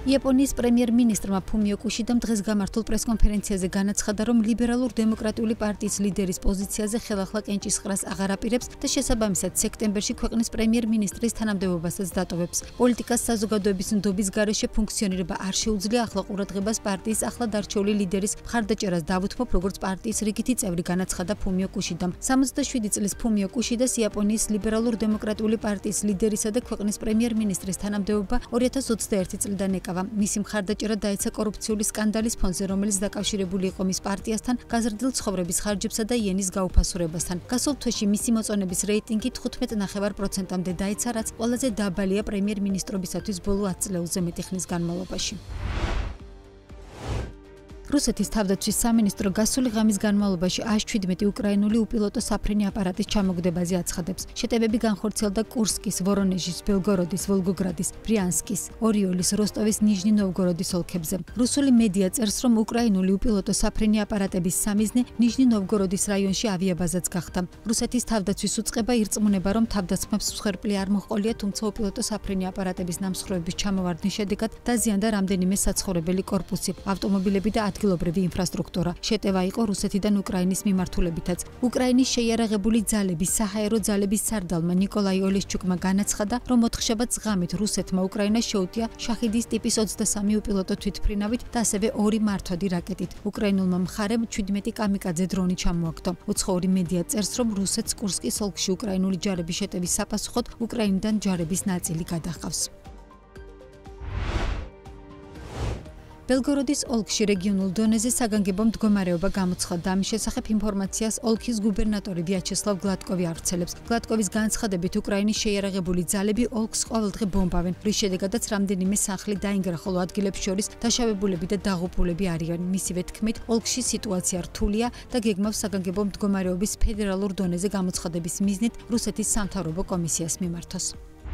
იაპონიის პრემიერ-მინისტრმა ფუმიო კუშიდამ დღეს გამართულ პრესკონფერენციაზე განაცხადა, რომ ლიბერალურ-დემოკრატიული პარტიის ლიდერის პოზიციაზე ხელახლა კენჭისყრას აღარ აპირებს და შესაბამისად სექტემბერში ქვეყნის პრემიერ-მინისტრის თანამდებობასაც დატოვებს. პოლიტიკას საზოგადოების ნდობის გარეშე ფუნქციონირება არ შეუძლია ახლა ყურადღებას პარტიის ახლად არჩეული ლიდერის მხარდაჭერას დავუთმობ, როგორც პარტიის რიგითი წევრი, განაცხადა ფუმიო კუშიდამ. 67 წლის ფუმიო კუშიდას იაპონიის ლიბერალურ-დემოკრატიული პარტიის ლიდერისა და ქვეყნის პრემიერ-მინისტრის თანამდებობა 2021 წლიდან ეკავა. მისი მხარდაჭერა დაეცა კორუფციული სკანდალის ფონზე, რომელიც დაკავშირებული იყო მის პარტიასთან, გაზრდილ ცხოვრების ხარჯებსა და იენის გაუფასურებასთან. გასულ თვეში მისი მოწონების რეიტინგი 15.9%-მდე დაეცა, რაც ყველაზე დაბალია პრემიერ-მინისტრობისათვის ბოლო 10 წლეულზე მეტი ხნის განმავლობაში. რუსეთის თავდაცვის სამინისტრო გასული ღამის განმავლობაში 117 უკრაინული უპილოტო საფრენი აპარატის ჩამოგდებაზე აცხადებს. შეტევები განხორციელდა კურსკის, ვორონეჟის, ბელგოროდის, ვოლგოგრადის, ბრიანსკის, ორიოლის, როსტოვის, ნიჟნი-ნოვგოროდის ოლქებზე. რუსული მედია წერს, რომ უკრაინული უპილოტო საფრენი აპარატების სამიზნე ნიჟნი-ნოვგოროდის რაიონში ავიაბაზაც გახდა. რუსეთის თავდაცვის უწყება ირწმუნება, რომ თავდასხმებს მსხვერპლი არ მოჰყოლია, თუმცა უპილოტო საფრენი აპარატების ნამსხვრევების ჩამოვარდნის შედეგად დაზიანდა რამდენიმე საცხოვრებელი კორპუსი, ავტომობილები და ადგილობრივი ინფრასტრუქტურა. შეტევა იყო რუსეთიდან უკრაინის მიმართულებითაც. უკრაინის შეიარაღებული ძალების საჰაერო ძალების სარდალმა ნიკოლაი ოლეშჩუკმა განაცხადა, რომ ოთხშაბათს ღამით რუსეთმა უკრაინას შეუტია შაჰიდის ტიპის 23 უპილოტო თვითმფრინავით და ასევე 2 მართვადი რაკეტით. უკრაინულმა მხარემ 17 კამიკაძე დრონი ჩამოაგდო. უცხოური მედია წერს, რომ რუსეთს კურსკის ოლქში უკრაინული ჯარების შეტევის საპასუხოდ უკრაინიდან ჯარების ნაწილი გადაჰყავს. ბელგოროდის ოლქში რეგიონულ დონეზე საგანგებო მდგომარეობა გამოცხადდა. ამის შესახებ ინფორმაციას ოლქის გუბერნატორი ვიაჩესლავ გლატკოვი ავრცელებს. გლატკოვის განცხადებით, უკრაინის შეიარაღებული ძალები ოლქს ყოველდღე ბომბავენ, რის შედეგადაც რამდენიმე სახლი დაინგრა, ხოლო ადგილებს შორის დაშავებულები და დაღუპულები არიან. მისივე თქმით, ოლქში სიტუაცია რთულია და გეგმავს საგანგებო მდგომარეობის ფედერალურ დონეზე გამოცხადების მიზნით რუსეთის სამთავრობო კომისიას მიმართოს.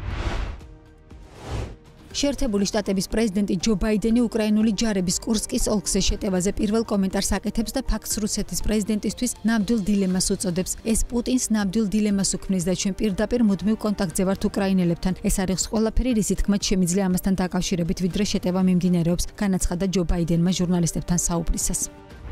შეერთებული შტატების პრეზიდენტი ჯო ბაიდენი უკრაინული ჯარების კურსკის ოლქზე შეტევაზე პირველ კომენტარს აკეთებს და ფაქტს რუსეთის პრეზიდენტისთვის ნამდვილ დილემას უწოდებს. ეს პუტინს ნამდვილ დილემას უქმნის და ჩვენ პირდაპირ მუდმივ კონტაქტზე ვართ უკრაინელებთან. ეს არის ყველაფერი, რის თქმაც შემიძლია ამასთან დაკავშირებით, ვიდრე შეტევა მიმდინარეობს, განაცხადა ჯო ბაიდენმა ჟურნალისტებთან საუბრისას.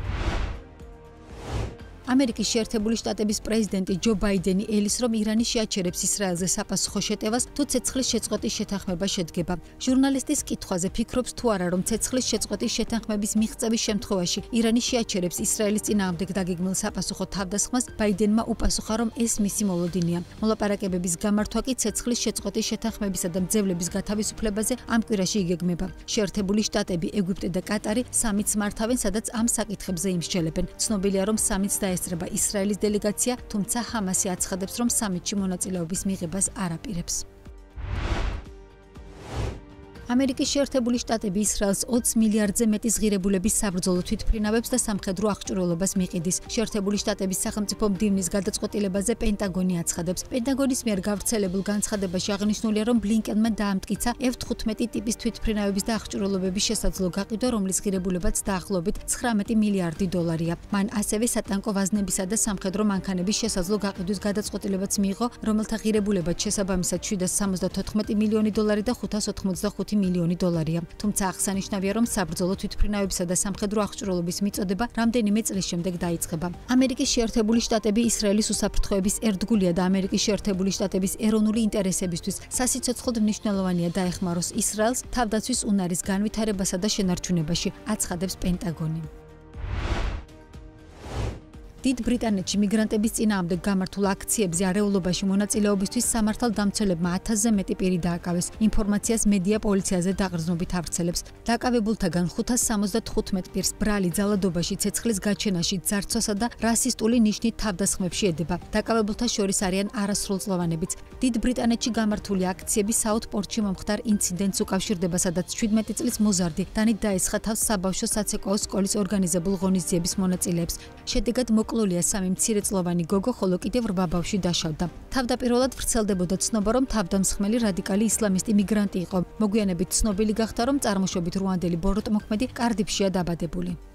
ამერიკის შეერთებული შტატების პრეზიდენტი ჯო ბაიდენი ელის, რომ ირანი შეაჩერებს ისრაელზე საფასუხო შეტევას, თუ ცეცხლის შეწყვეტის შეთანხმება შედგება. ჟურნალისტის კითხვაზე ფიქრობს თუ არა, რომ ცეცხლის შეწყვეტის შეთანხმების მიღწევის შემთხვევაში ირანი შეაჩერებს ისრაელის წინააღმდეგ დაგეგმილ საფასუხო თავდასხმას, ბაიდენმა უპასუხა, რომ ეს მისი მოლოდინია. მოლაპარაკებების გამართვა კი ცეცხლის შეწყვეტის შეთანხმებისა და მძევლების გათავისუფლებაზე ამ კვირაში იგეგმება. შეერთებული შტატები, ეგვიპტე და კატარი სამიტს მართავენ, სადაც ამ საკითხებზე იმსჯელებენ. ცნობილია, რომ სამიტს ესწრება ისრაელის დელეგაცია, თუმცა ჰამასი აცხადებს, რომ სამიტში მონაწილეობის მიღებას არ აპირებს. ამერიკის შეერთებული შტატები ისრაელს 20 მილიარდზე მეტი ღირებულების საბრძოლო თვითმფრინავებს და სამხედრო აღჭურვილობას მიყიდის. შეერთებული შტატების სახელმწიფო მდივნის გადაწყვეტილებაზე პენტაგონი აცხადებს. პენტაგონის მიერ გავრცელებულ განცხადებაში აღნიშნულია, რომ ბლინკენმა დაამტკიცა F-15 ტიპის თვითმფრინავების და აღჭურვილობების შესაძლო გაყიდვა, რომლის ღირებულებაც დაახლოებით 19 მილიარდი დოლარია. მან ასევე სატანკო ვაზნებისა და სამხედრო მანქანების შესაძლო გაყიდვის გადაწყვეტილებაც მიიღო, რომელთა ღირებულებაც შესაბამისად 774 მილიონი დოლარი და 585 მილიონი დოლარია. თუმცა აღსანიშნავია, რომ საბრძოლო თვითმფრინავებისა და სამხედრო აღჭურვილობის მიწოდება რამდენიმე წლის შემდეგ დაიწყება. ამერიკის შეერთებული შტატები ისრაელის უსაფრთხოების ერთგულია და ამერიკის შეერთებული შტატების ეროვნული ინტერესებისთვის სასიცოცხლოდ მნიშვნელოვანია დაეხმაროს ისრაელს თავდაცვის უნარის განვითარებასა და შენარჩუნებაში, აცხადებს პენტაგონი. დიდ ბრიტანეთში მიგრანტების წინააღმდეგ გამართულ აქციებზე არეულობაში მონაწილეობისთვის სამართალდამცველებმა 1000-ზე მეტი პირი დააკავეს. ინფორმაციას მედია პოლიციაზე დაყრდნობით ავრცელებს. დაკავებულთაგან 575 პირს ბრალი ძალადობაში, ცეცხლის გაჩენაში, ძარცვასა და რასისტული ნიშნით თავდასხმებში ედება. დაკავებულთა შორის არიან არასრულწლოვანებიც. დიდ ბრიტანეთში გამართული აქციები საუთპორტში მომხდარ ინციდენტს უკავშირდება, სადაც 17 წლის მოზარდი დანით დაესხა თავს საბავშვო საცეკვაო სკოლის ორგანიზებულ ღონისძიების მონაწილეებს. შედეგად მოკლულია 3 მცირეწლოვანი გოგო, ხოლო კიდევ 8 ბავშვი დაშავდა. თავდაპირველად ვრცელდებოდა ცნობა, რომ თავდამსხმელი რადიკალი ისლამისტი მიგრანტი იყო. მოგვიანებით ცნობილი გახდა, რომ წარმოშობით რუანდელი ბოროტმოქმედი კარდიფშია დაბადებული.